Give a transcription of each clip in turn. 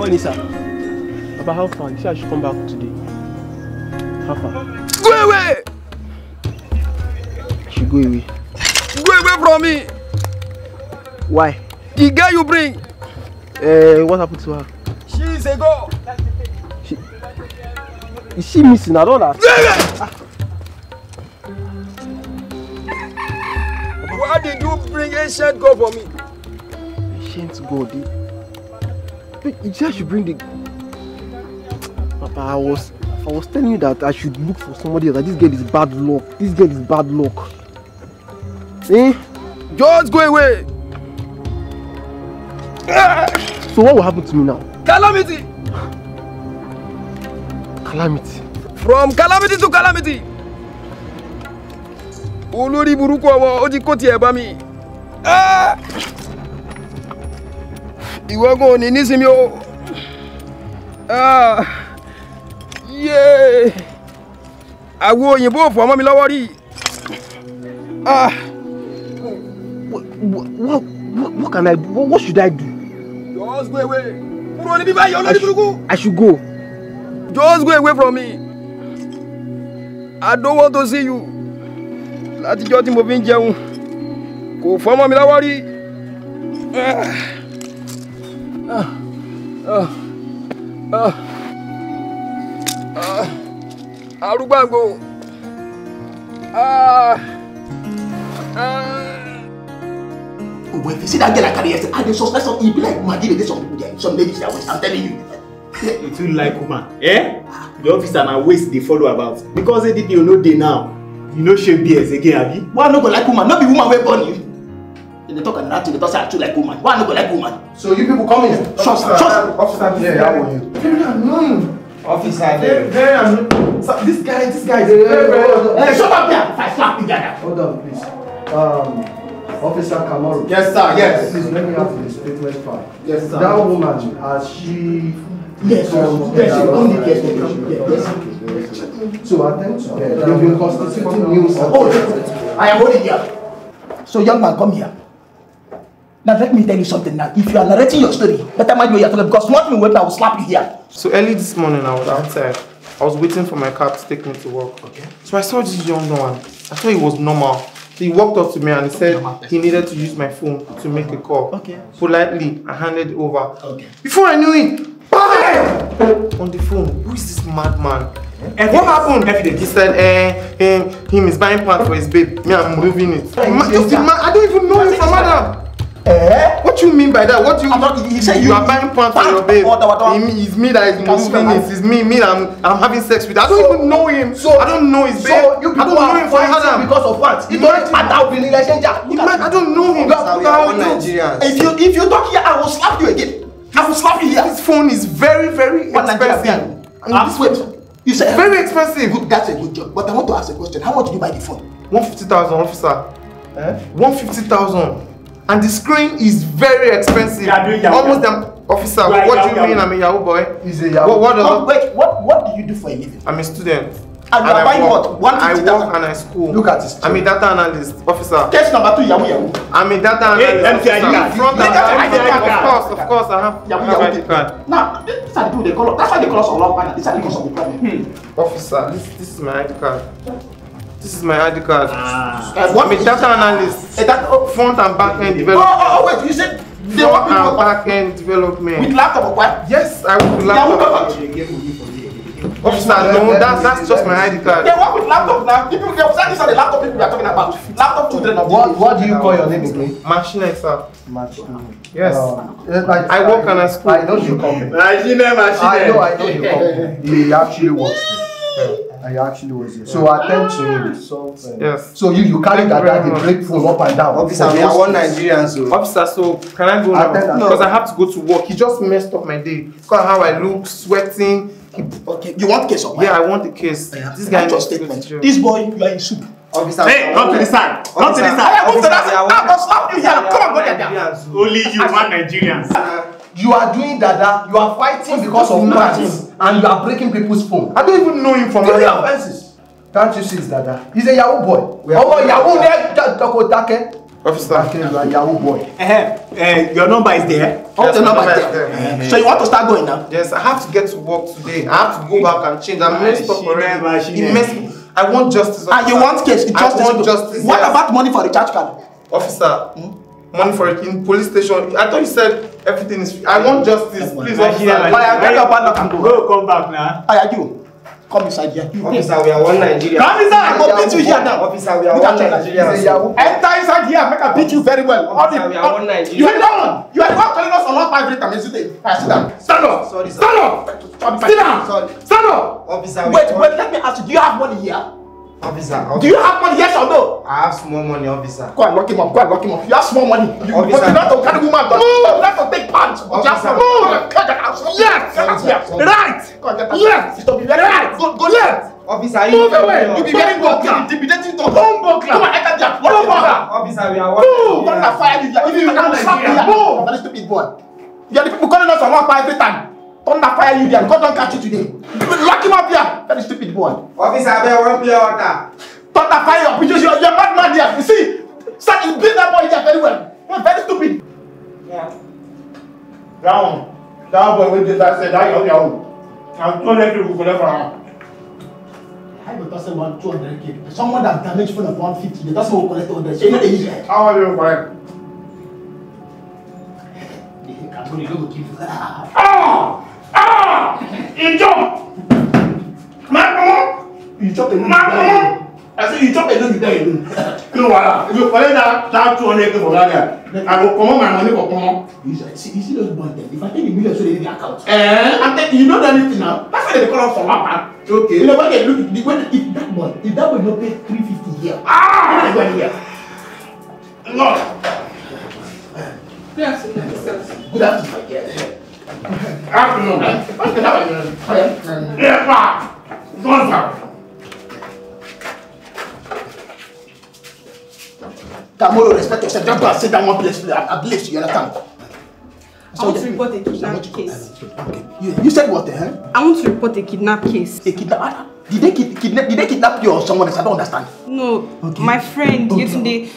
money, sir. About how far? You say I should come back today. How far? Go away! I should go away. Go away from me! Why? The girl you bring! What happened to her? She is a girl! Is she missing? I don't understand. Why did you bring ancient girl for me? Ancient God. You said I should bring the... Papa, I was telling you that I should look for somebody else. That this girl is bad luck. This girl is bad luck. Eh? Just go away! So what will happen to me now? Calamity! Calamity? From calamity to calamity! Olórí burúkú ọmọ ó ti kó tiẹ̀ bá mi. Ìwọ gan ò ní nísinmi o. Àwo òyìnbó ò fọ́ mọ́ mi lọ́wọ́ rí. What can I do? What should I do? Just go away. Kúrò níbí báyìí olórí burúkú. I should go. Just go away from me. I don't want to see you. Látijọ́ tí mo fi ń jẹun kò fọ́ mọ́ mi lọ́wọ́ rí. Arúgbàgbò. Oh, if you see that girl I carry yesterday, I dey suspect some e be like Maggie, there's some people there, some ladies there, I'm telling you. You too like woman, eh? The officer na waste they follow about. Because they did you know they now. You know shape BS again, Abi. Why no go like woman? Not be woman wey born you. They talk and they talk say I too like woman. Why no go like woman? So you people come in. Trust. Officer, yeah, how are you? Very annoying. Officer, very annoying. So, this guy is very Hey, shut up there! If I slap you there. Hold on, please. Officer Kamaru. Yes, sir. Yes. Please let me have the statement file. Yes, sir. That woman, has she? Yes, yes, only yes. So attend to that. They've been constituting news. Oh, I am holding here. So young man, come here. Now let me tell you something now. If you are narrating your story, better mind what you're talking because once me wait, I will slap you here. So early this morning I was outside. I was waiting for my cab to take me to work. Okay. So I saw this young man. I thought it was normal. So he walked up to me and he said he needed to use my phone to make a call. Okay. Politely, I handed it over. Okay. Before I knew it, bam! On the phone, who is this madman? What happened? He said, him is buying pants for his babe. Me, I'm moving it. I don't even know him from Adam. What do you mean by that? What do you mean? He said you are buying pants for your babe. It's me that is moving it. It's me that I'm having sex with. I don't even know him. So I don't know his babe. So you people are fighting because of what? I don't know him. If you talk here, I will slap you again. I will slap you here. This phone is very, very expensive. Wait. You said very expensive. Good, that's a good job. But I want to ask a question. How much did you buy the phone? 150,000, officer. 150,000. And the screen is very expensive. Almost an officer. What do you mean I'm a Yahoo boy? He's a Yahoo. What do you do for a living? I'm a student. And you are buying what? I work and I school. Look at this. I'm a data analyst, officer. Case number 2, Yahoo. I'm a data analyst. Of course, I have ID card. Now, these are the people they call us. That's why they call us all up. These are the cause of the problem. Officer, this is my ID card. This is my ID card. I'm a data analyst. Front and back end development. Oh, wait, you said they work with back end development. With laptop or what? Yes, I work with laptop. Officer, no, that's just my ID card. They work with laptop now. People, these are the laptop people we are talking about. Laptop children of what do you call your name again? Machine, sir. Machine. Yes. I work and I school. I know you come. Machine. I know you come. He actually works there. I actually was there. So I attend to him. Yes. So you carry that they break phone up and down. Officer, we are one Nigerian, so. Officer, so can I go now? Because I have to go to work. He just messed up my day. Look at how I look, sweating. Okay, you want case of mine? Yeah, I want the case. This guy needs to go to jail. This boy, you are in soup. Officer, hey, come to the side. Come to the side. I move to that side. I will slap you here. Come on, go there. Only you, one Nigerians. You are doing that. You are fighting because of matches, and you are breaking people's phone. I don't even know him from Daily offenses. Can't you see his dada? He's a Yahoo boy. Yahoo Officer. Okay, you are Yahoo boy. Your number is there. Yes, the number my is number there. is there. So you want to start going now? Yes, I have to get to work today. I have to go back and change. I'm messed up She already. never. Messed. I want justice. And you want case? I want justice. What yes. about money for the charge card? Officer? Money for it in police station. I thought you said everything is free. I want justice. Please, officer. Get your bad luck and go. Go, come back now. You. Come inside here. Officer, we are one Nigeria. Come inside. I will beat you here now. Officer, we are Look one at Nigeria. Enter inside here. Make I beat you very well. Officer, we are one Nigeria. You are the one. You are the one calling us a lot every time. Sit down. Stand up. Sorry, sir. Stand up. Sit down. Sorry. Stand up. Officer, Wait. Let me ask you. Do you have money here? Officer, Do you have money? Yes or no? I have small money, officer. Go and lock him up. You have small money. Officer. But you not to carry woman. Move. You not to take pants. Officer. Move. Left. Right. Left. Stop. Right. Go left. Officer, Move away. You be very vocal. Intimidating to home vocal. Come on, enter there. Officer, we are one Move. Don't fire you. If you can slap here. Move. Very stupid boy. You are the people calling us on one every time. Thunder fire you there. God don't catch you today. Lock him up here. Very stupid boy. Officer, I want pure water. Thunder fire up. Because you're a mad man here. You see? Sir, you beat that boy here very well. You're very stupid. Yeah. That boy with this, I said, that young. I'm not letting you go forever. I will toss one 200K. Someone that damaged phone of 150. They doesn't collect all that. So you know the easy. How are you correct? You jump! You chop a little. I said you chop a little there. You know what? If you collect that 200 for that, I will come on my money for come. You see those boys there? If I take the million, so they need the account. I'm telling you, know anything now. That's why they call us for one. Okay. You know when they look, if that boy not pay 350 here. Ah! Go here. No. Good afternoon. Good afternoon. Yeah, Kamolo, respect yourself. Just go and sit down one place. I believe you understand. I want to report a kidnap case. Okay. You said what? I want to report a kidnap case. A kidnap? Did they kidnap you or someone else? I don't understand. No, Okay. my friend yesterday.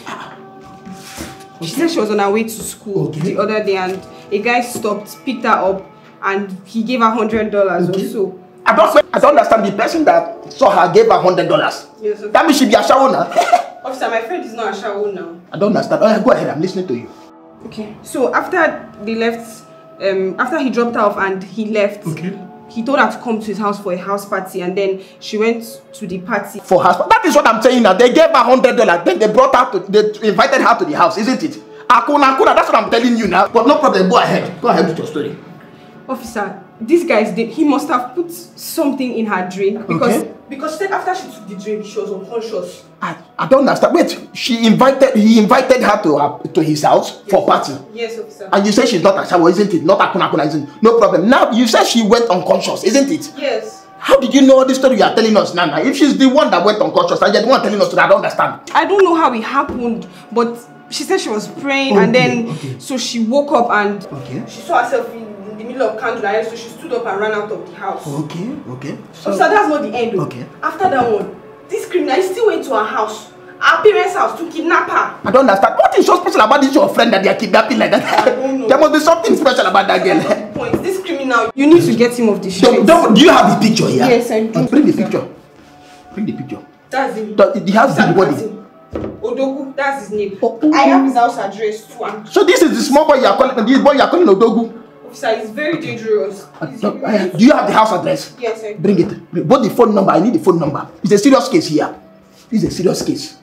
She said she was on her way to school the other day, and a guy stopped, picked her up, and he gave her $100 or so. I don't understand. The person that saw her gave her $100. Yes, okay. That means she be a shower now. Officer, my friend is not a shower now. I don't understand. Go ahead. I'm listening to you. Okay. So after they left, after he dropped her off and he left, he told her to come to his house for a house party, and then she went to the party. For house. That is what I'm saying now. They gave her $100. Then they brought her they invited her to the house, isn't it? Akuna, that's what I'm telling you now. But no problem. Go ahead. Go ahead with your story. Officer, this guy he must have put something in her drink because she said after she took the drink she was unconscious. I don't understand. Wait, he invited her to his house for party. Yes, officer. And you say she's not a shower, isn't it? Not Akuna, isn't it? No problem. Now you said she went unconscious, isn't it? Yes. How did you know this story you are telling us now? If she's the one that went unconscious and you're the one telling us that, I don't understand. I don't know how it happened, but she said she was praying and then so she woke up and she saw herself in the middle of candlelight, so she stood up and ran out of the house. Okay. So that's not the end. After that one, this criminal still went to her house, our parents' house, to kidnap her. I don't understand. What is so special about this your friend that they are kidnapping like that? I don't know. There must be something special about that girl. Point. This criminal, you need to get him off the street. Do you have the picture here? Yes, I do. Bring the picture. Bring the picture. That's him. He has the body. Odogu, that's his name. I have his house address too. So this is the small boy you are calling. This boy you are calling Odogu. Officer, he's very dangerous. Do you have the house address? Yes, sir. Bring it. Both the phone number. I need the phone number. It's a serious case here. It's a serious case.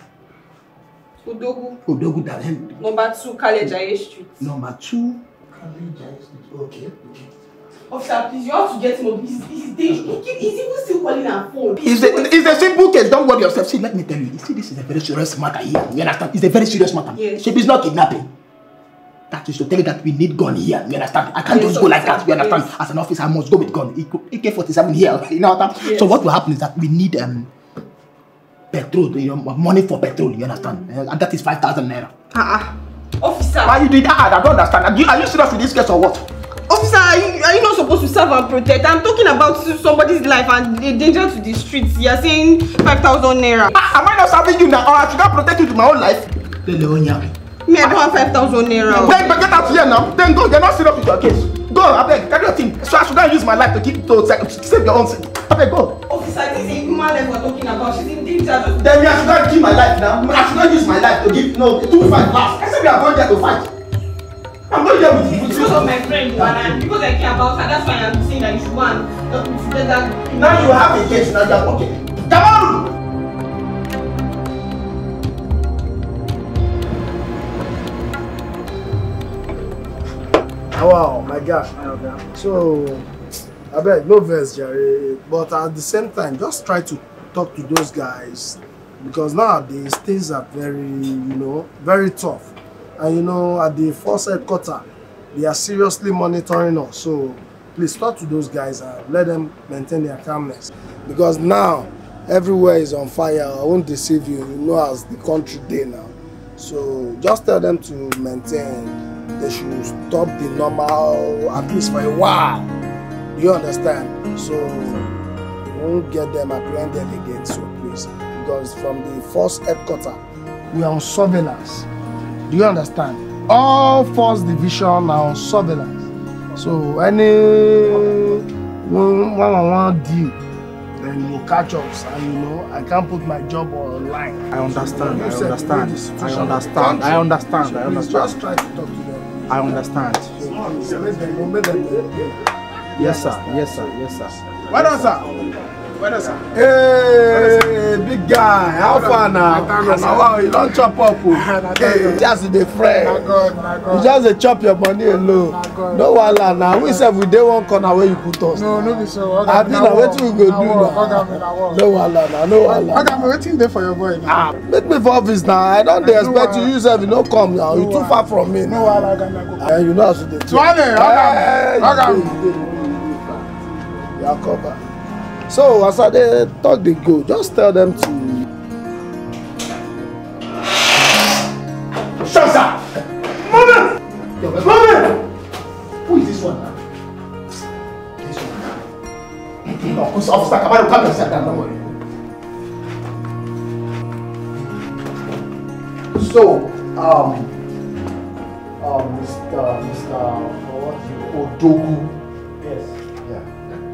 Odogu. Number 2, Kalejaye Street. Number 2, Kalejaye Street. Okay. Officer, please, you have to get him up. He's dangerous. He's even still calling her phone. It's a simple case. Don't worry yourself. See, let me tell you. See, this is a very serious matter here. You understand? It's a very serious matter. Yes. She is not kidnapping. That is to tell you that we need gun here. You understand? I can't just go like that. You understand? Yes. As an officer, I must go with gun. AK-47 here. You know what? Yes. So what will happen is that we need petrol. Money for petrol. You understand? And that is 5,000 naira. Officer. Why you doing that? I don't understand. Are you serious with this case or what? Officer, are you not supposed to serve and protect? I'm talking about somebody's life and the danger to the streets. You're saying 5,000 naira. Am I not serving you now, or I should not protect you to my own life? Me, I don't have 5,000 naira. Then get out here now. Then go. You're not serious with your case. Go, I beg. Carry your thing. So I should not use my life to save your own. I beg, go. Officer, this is a human life we're talking about. She's in danger. Then I should not give my life now. I should not use my life to give. No, to fight last. I said we are going there to fight. I'm not here with you. Because of my friend, and because I care about her, that's why I'm saying that you should go and get that. Now you have a case in your pocket. Come on! Wow, my God. So, I beg, no verse, Jerry. But at the same time, just try to talk to those guys. Because nowadays, things are very, very tough. And, at the first headquarters, they are seriously monitoring us. So, please talk to those guys and let them maintain their calmness. Because now, everywhere is on fire. I won't deceive you, as the country day now. So, just tell them to maintain. They should stop the normal, at least for a while. Do you understand? So, we won't get them apprehended again, so please. Because from the first headquarters, we are on surveillance. Do you understand? All first division are on surveillance. So, any one deal, then you catch us. And I can't put my job online. I understand. So, I understand. Just try to talk to them. I understand. Yes, sir. Well done, sir. Hey, big guy. How far now? Wow, you don't chop up. Hey, just the friend. You just chop your money alone. No one now. We said we day one corner where you put us. No, be so. I think now what we go do now. No one now. Okay, I'm waiting there for your boy now. Make me for office now. I don't expect you use if you don't come now. You too far from me. No, I go. And you know how to do it. You are covered. So as they talk, they go. Just tell them to. Shut up! Move! Who is this one now? This one now. No, officer, come and sit down. Don't worry. So, Mr. Odogu. Yes. Yeah.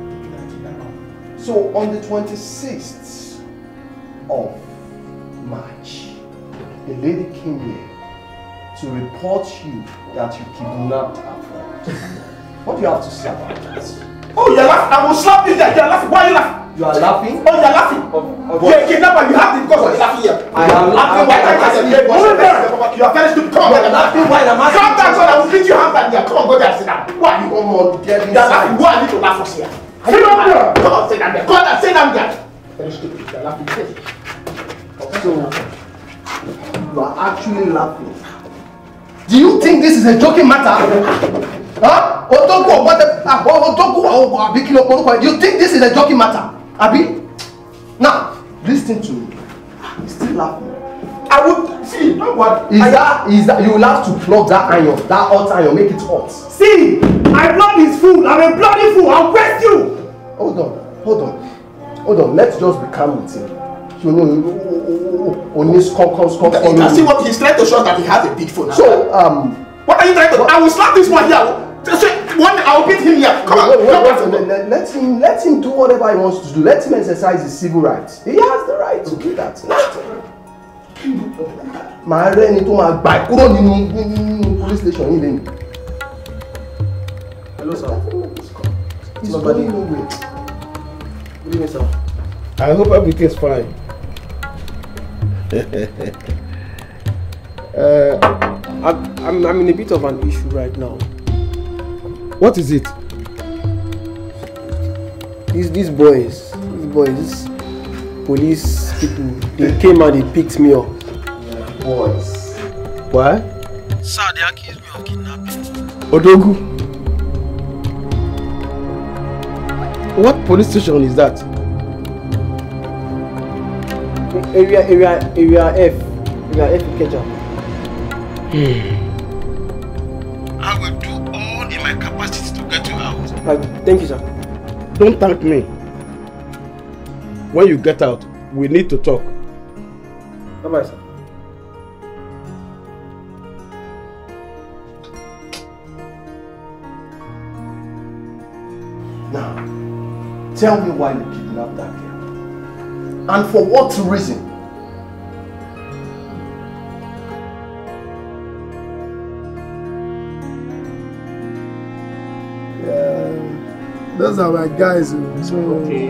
So on the 26th of March, a lady came here to report you that you kidnapped her friend. What do you have to say about that? Oh, you're laughing! I will slap you there! You're laughing! Why are you laughing? You are laughing? Oh, you're laughing! You're a kidnapper, you have it because of laughing here. I am laughing while I'm asking you. You are very stupid. Come on, you're laughing while I'm asking you. Come down so I will beat you hand back there. Come on, go there and sit down. Why are you on get me? You're laughing. Why are you to laugh us here? Sit down there! Come on, sit down there. Come on, sit down there. Very stupid. You're laughing. So, you are actually laughing. Do you think this is a joking matter? Huh? Do you think this is a joking matter? Abi? Now, listen to me. He's still laughing. I would see, you know what? Is that you will have to plug that iron, that hot iron, make it hot. See, my blood is full. I'm a bloody fool. I'll press you. Hold on. Let's just be calm with him. You know, on this you can see what he's trying to show that he has a big phone. So, what are you trying to do? I will slap this one here. I will beat him here. Come on. Let him do whatever he wants to do. Let him exercise his civil rights. He has the right to do that. My rent to my bike. Police station even. Hello, sir. He's going nowhere. Good evening, sir. I hope everything's fine. I'm in a bit of an issue right now. What is it? These boys, police people, they came and they picked me up. Boys. Why? Sir, they accused me of kidnapping. Odogu. What police station is that? Area F Ikeja. I will do all in my capacity to get you out. Thank you, sir. Don't thank me. When you get out, we need to talk. Bye-bye, sir. Tell me why you kidnapped that girl. And for what reason? Those are my guys. So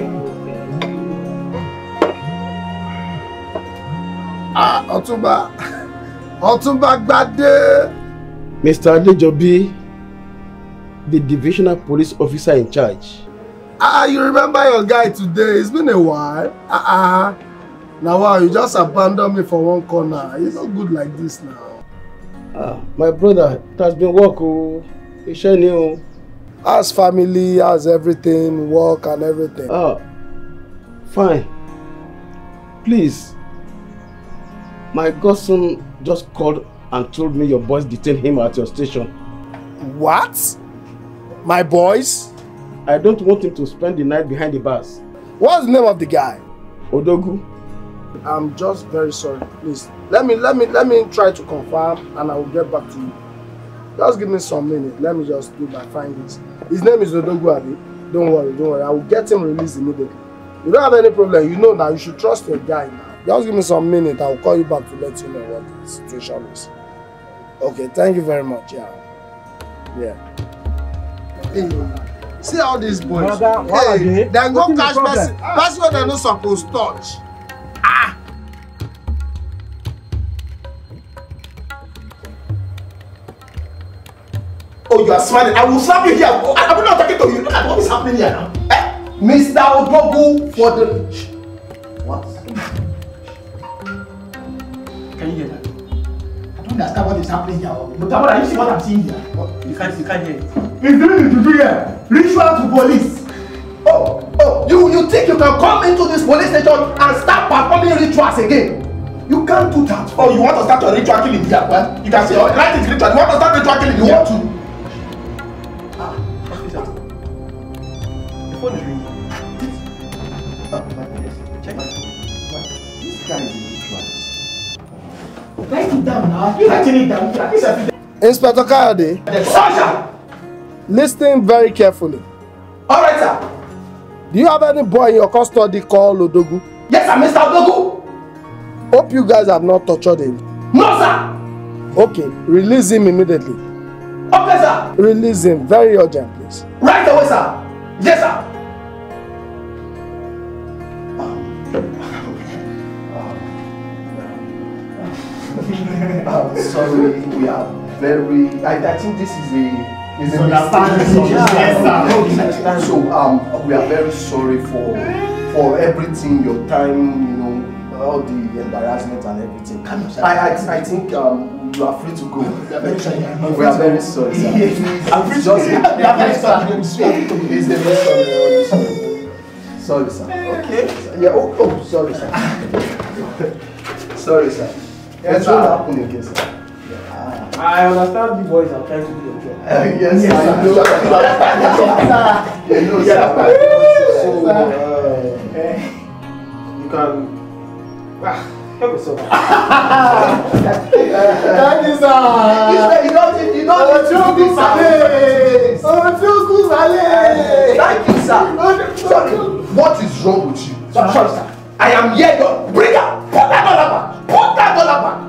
Otunba Gbade. Mr. Adejobi, the divisional police officer in charge. You remember your guy today? It's been a while. Now wow, you just abandoned me for one corner. It's not good like this now. My brother, it has been work. It's new. How's family? How's everything? Work and everything? Fine. Please. My godson just called and told me your boys detained him at your station. What? My boys? I don't want him to spend the night behind the bars. What's the name of the guy? Odogu. I'm just very sorry. Please, let me try to confirm and I will get back to you. Just give me some minutes. Let me just do my findings. His name is Odogu Abi. Don't worry. I will get him released immediately. You don't have any problem. You know now. You should trust your guy now. Just give me some minutes. I will call you back to let you know what the situation is. Okay. Thank you very much. Yeah. Hey, see all these boys. Hey, then go catch person. Person wey dem no suppose touch. Oh, you are smiling. I will slap you here. I'm not talking to you. Look at what is happening here now. Mr. Odogu for the... What? Can you hear that? I don't understand what is happening here. But are you see what I'm seeing here? What? You can't hear it. He's doing it to do here. Ritual to police. Oh, you think you can come into this police station and start performing rituals again? You can't do that. Oh, you want to start a ritual killing here? Well, you can say, oh, right is ritual. You want to start ritual killing? You want to? Officer. The phone is ringing. Check my phone. This guy is a ritualist. Write it down now. You writing it down. Inspector Kayode. Sergeant! Listen very carefully. All right, sir. Do you have any boy in your custody called Odogu? Yes, sir, Mr. Odogu. Hope you guys have not tortured him. No, sir. Okay, release him immediately. Okay, sir. Release him, very urgent, please. Right away, sir. Yes, sir. Sorry, we are very. I think this is a misunderstanding. Yes, sir. So we are very sorry for everything, your time, all the embarrassment and everything. I think you are free to go. We are very sorry, sir. I'm free to go. Sorry, sir. Okay. Yeah. Oh, sorry, sir. Sorry, sir. Yes, sir. What happened again, sir? I understand you boys are trying to do your job. Yes, sir. You can help yourself. Thank you, sir. You don't need to do this, Thank you, sir. Sorry. What is wrong with you? Sorry, sir. I am here. Bring up. Put that dollar back. Put that dollar back.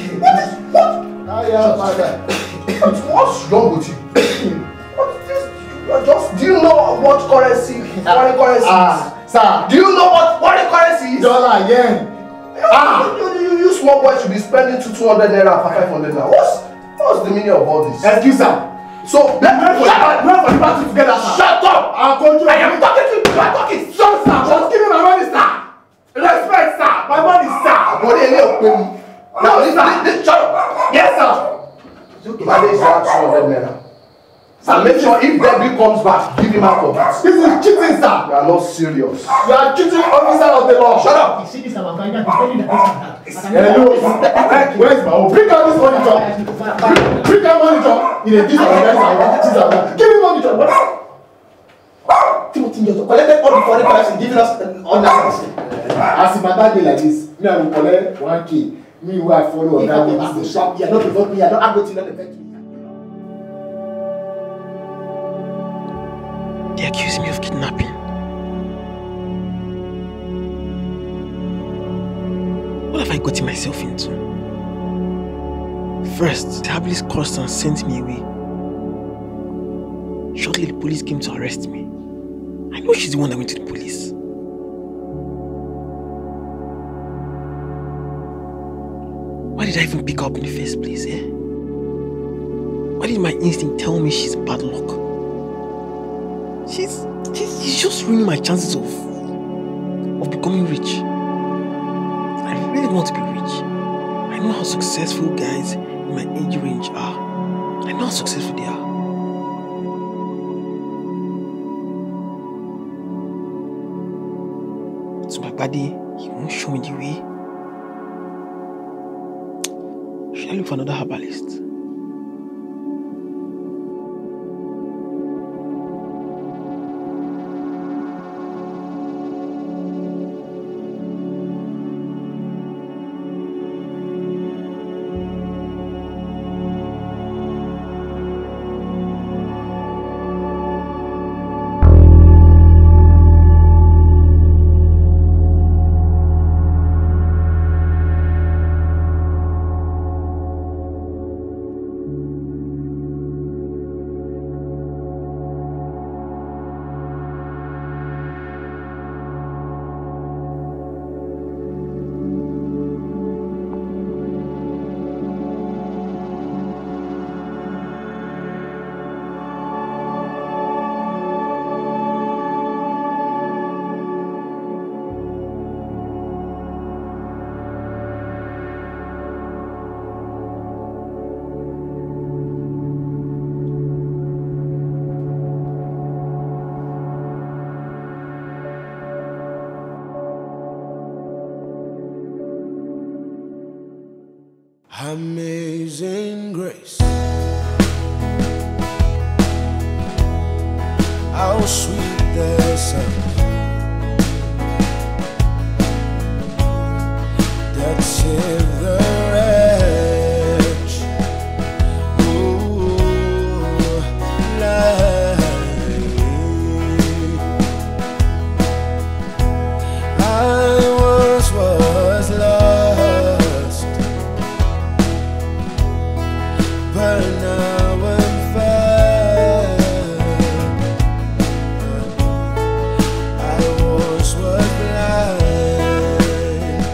What's wrong with you? What is this? Do you know what currency? Foreign currency is? Sir. Do you know what foreign currency is? Dollar again. You small boys should be spending 200 naira for 500 naira. What's the meaning of all this? Excuse sir. So let's for the party together, sir. Shut up! I am talking to you. You are talking. Shut sir. Just give me my money, sir. Respect, sir. My money, sir. Now this shut up. Yes, sir. Manage that 200 naira. And make sure if Debbie comes back, give him out of it. This is cheating, sir. You are not serious. You are cheating officer of the law. Shut up. You see this our guy that is telling the person that. Where is my own? Bring out this monitor. Bring out monitor. In a this our guy. Give me monitor. Timothy, you collected all the foreign currency, giving us unnecessary. As if my dad like this, me I will collect 1K. Me who I follow on that. You are not before me. You are not going to affect me. They accuse me of kidnapping. What have I gotten myself into? First, the herbalist cursed and sent me away. Shortly, the police came to arrest me. I know she's the one that went to the police. Why did I even pick her up in the first place, eh? Why did my instinct tell me she's bad luck? She's just ruining my chances of becoming rich. I really want to be rich. I know how successful guys in my age range are. I know how successful they are. So my buddy, he won't show me the way. Should I look for another herbalist? Amazing grace, how sweet the sound that saved the wretch who lied. I once was lost, but now I'm found. I once was blind,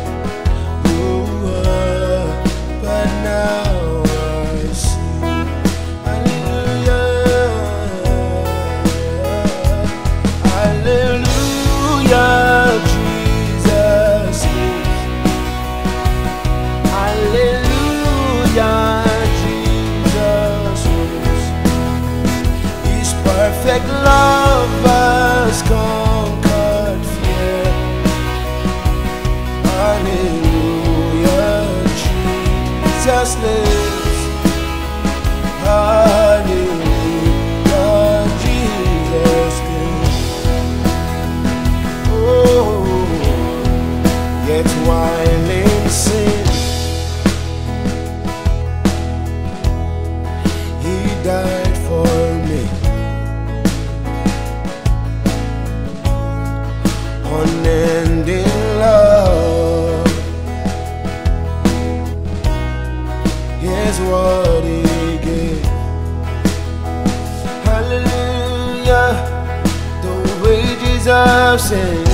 but now I see. Hallelujah, hallelujah, Jesus lives. Hallelujah. Perfect love has conquered fear. Hallelujah, Jesus lives. Hallelujah, Jesus lives. Oh, yet while in sin, He died for me. Unending love is what He gave. Hallelujah, the wages of sin